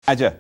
Nádia.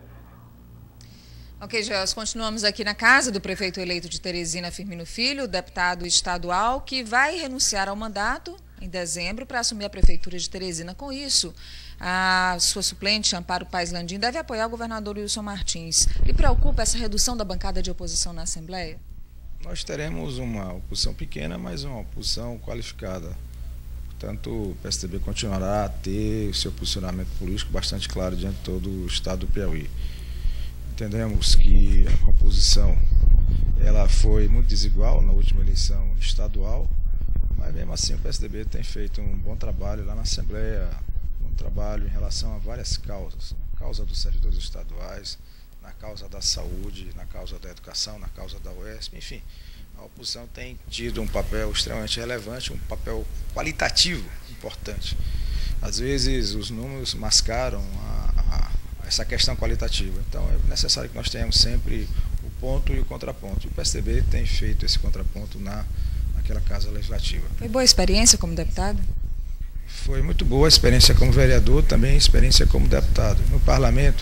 Ok, Gelson, continuamos aqui na casa do prefeito eleito de Teresina, Firmino Filho, deputado estadual, que vai renunciar ao mandato em dezembro para assumir a prefeitura de Teresina. Com isso, a sua suplente, Amparo Paes Landim, deve apoiar o governador Wilson Martins. Lhe preocupa essa redução da bancada de oposição na Assembleia? Nós teremos uma oposição pequena, mas uma oposição qualificada. Portanto, o PSDB continuará a ter o seu posicionamento político bastante claro diante de todo o estado do Piauí. Entendemos que a composição ela foi muito desigual na última eleição estadual, mas mesmo assim o PSDB tem feito um bom trabalho lá na Assembleia, um trabalho em relação a várias causas, na causa dos servidores estaduais, na causa da saúde, na causa da educação, na causa da UESP, enfim. A oposição tem tido um papel extremamente relevante, um papel qualitativo importante. Às vezes os números mascaram essa questão qualitativa. Então é necessário que nós tenhamos sempre o ponto e o contraponto. E o PSDB tem feito esse contraponto naquela casa legislativa. Foi boa experiência como deputado? Foi muito boa a experiência como vereador, também a experiência como deputado. No parlamento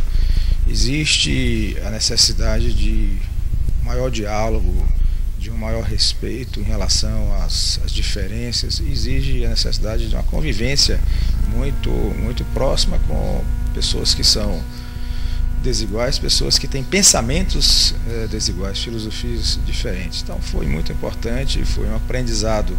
existe a necessidade de maior diálogo, de um maior respeito em relação às diferenças, exige a necessidade de uma convivência muito próxima com pessoas que são desiguais, pessoas que têm pensamentos desiguais, filosofias diferentes. Então foi muito importante, foi um aprendizado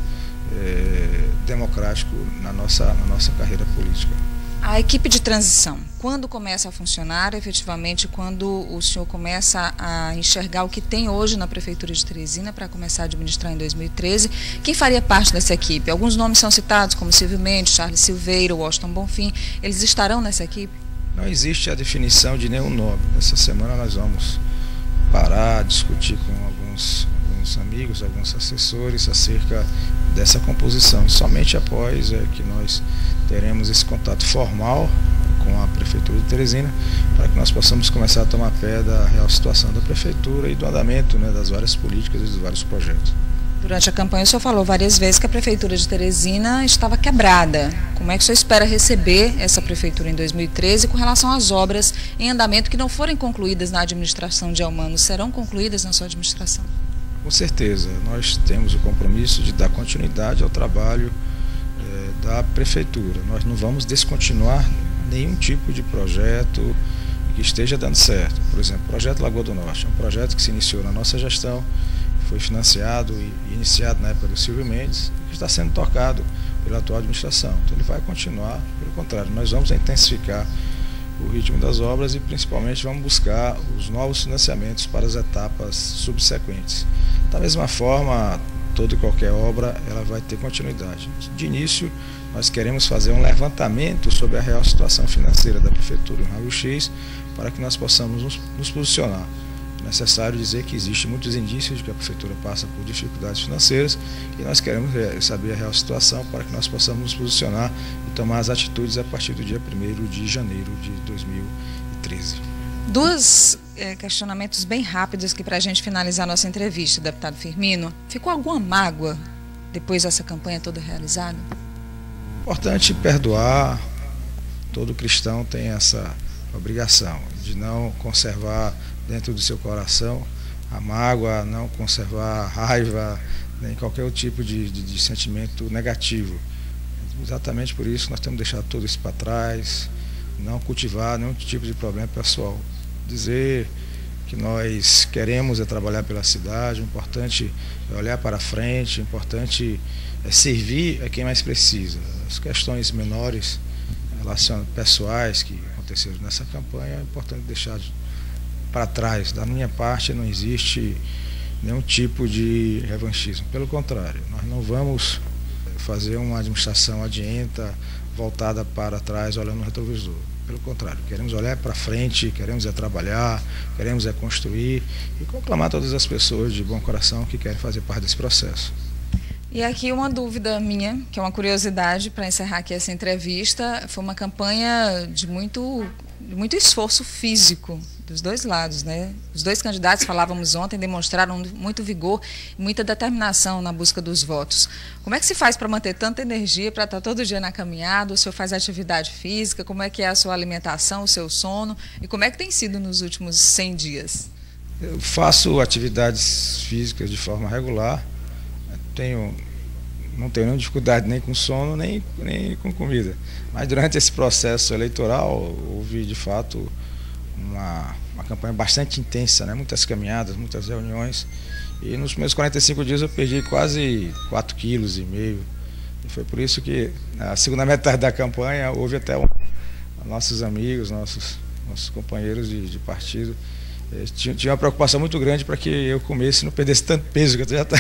democrático na nossa carreira política. A equipe de transição, quando começa a funcionar, efetivamente, quando o senhor começa a enxergar o que tem hoje na Prefeitura de Teresina para começar a administrar em 2013, quem faria parte dessa equipe? Alguns nomes são citados, como Silvio Mendes, Charles Silveira, Washington Bonfim. Eles estarão nessa equipe? Não existe a definição de nenhum nome. Essa semana nós vamos parar, discutir com alguns amigos, alguns assessores acerca dessa composição. E somente após que nós teremos esse contato formal com a Prefeitura de Teresina para que nós possamos começar a tomar pé da real situação da Prefeitura e do andamento das várias políticas e dos vários projetos. Durante a campanha o senhor falou várias vezes que a Prefeitura de Teresina estava quebrada. Como é que o senhor espera receber essa Prefeitura em 2013 com relação às obras em andamento que não forem concluídas na administração de Elmano? Serão concluídas na sua administração? Com certeza, nós temos o compromisso de dar continuidade ao trabalho da Prefeitura. Nós não vamos descontinuar nenhum tipo de projeto que esteja dando certo. Por exemplo, o projeto Lagoa do Norte, é um projeto que se iniciou na nossa gestão, foi financiado e iniciado na época do Silvio Mendes, e que está sendo tocado pela atual administração. Então ele vai continuar, pelo contrário, nós vamos intensificar o ritmo das obras e principalmente vamos buscar os novos financiamentos para as etapas subsequentes. Da mesma forma, toda e qualquer obra ela vai ter continuidade. De início, nós queremos fazer um levantamento sobre a real situação financeira da Prefeitura em raio-x para que nós possamos nos posicionar. É necessário dizer que existem muitos indícios de que a Prefeitura passa por dificuldades financeiras e nós queremos saber a real situação para que nós possamos nos posicionar e tomar as atitudes a partir do dia 1º de janeiro de 2013. Dois questionamentos bem rápidos aqui para a gente finalizar a nossa entrevista, deputado Firmino. Ficou alguma mágoa depois dessa campanha toda realizada? Importante perdoar. Todo cristão tem essa obrigação de não conservar dentro do seu coração a mágoa, não conservar a raiva, nem qualquer tipo de sentimento negativo. Exatamente por isso nós temos que deixar tudo isso para trás, não cultivar nenhum tipo de problema pessoal. Dizer que nós queremos trabalhar pela cidade, o importante é olhar para frente, o importante é servir a quem mais precisa. As questões menores, pessoais que aconteceram nessa campanha, é importante deixar para trás. Da minha parte não existe nenhum tipo de revanchismo. Pelo contrário, nós não vamos fazer uma administração adianta, voltada para trás, olhando no retrovisor. Pelo contrário, queremos olhar para frente, queremos trabalhar, queremos construir e conclamar todas as pessoas de bom coração que querem fazer parte desse processo. E aqui uma dúvida minha, que é uma curiosidade para encerrar aqui essa entrevista. Foi uma campanha de muito muito esforço físico dos dois lados, né? Os dois candidatos, falávamos ontem, demonstraram muito vigor e muita determinação na busca dos votos. Como é que se faz para manter tanta energia, para estar todo dia na caminhada? O senhor faz atividade física? Como é que é a sua alimentação, o seu sono? E como é que tem sido nos últimos 100 dias? Eu faço atividades físicas de forma regular, não tenho nenhuma dificuldade nem com sono, nem com comida. Mas durante esse processo eleitoral, houve de fato uma campanha bastante intensa, né? Muitas caminhadas, muitas reuniões. E nos meus 45 dias eu perdi quase 4,5 quilos. E foi por isso que na segunda metade da campanha houve até nossos amigos, nossos companheiros de partido, tinha uma preocupação muito grande para que eu comesse e não perdesse tanto peso, que eu já tá.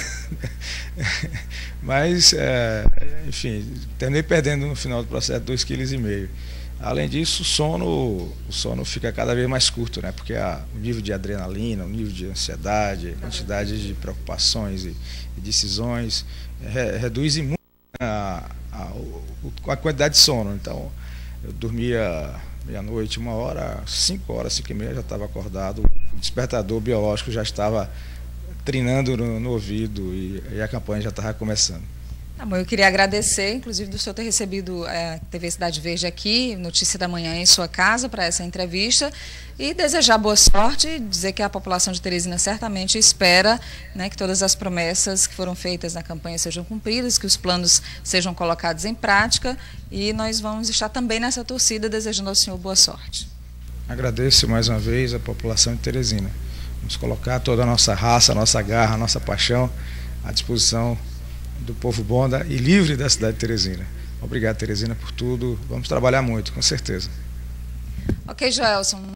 Mas, enfim, terminei perdendo no final do processo 2,5 quilos. Além disso, o sono fica cada vez mais curto, né? Porque o nível de adrenalina, o nível de ansiedade, a quantidade de preocupações e decisões reduz muito a quantidade de sono. Então, eu dormia meia-noite, 1h, 5h, 5h30 já estava acordado, o despertador biológico já estava trinando no ouvido e a campanha já estava começando. Bom, eu queria agradecer, inclusive, do senhor ter recebido a TV Cidade Verde aqui, Notícia da Manhã, em sua casa, para essa entrevista, e desejar boa sorte e dizer que a população de Teresina certamente espera, né, que todas as promessas que foram feitas na campanha sejam cumpridas, que os planos sejam colocados em prática, e nós vamos estar também nessa torcida desejando ao senhor boa sorte. Agradeço mais uma vez a população de Teresina. Vamos colocar toda a nossa raça, a nossa garra, a nossa paixão à disposição do povo bom e livre da cidade de Teresina. Obrigado, Teresina, por tudo. Vamos trabalhar muito, com certeza. Ok, Joelson.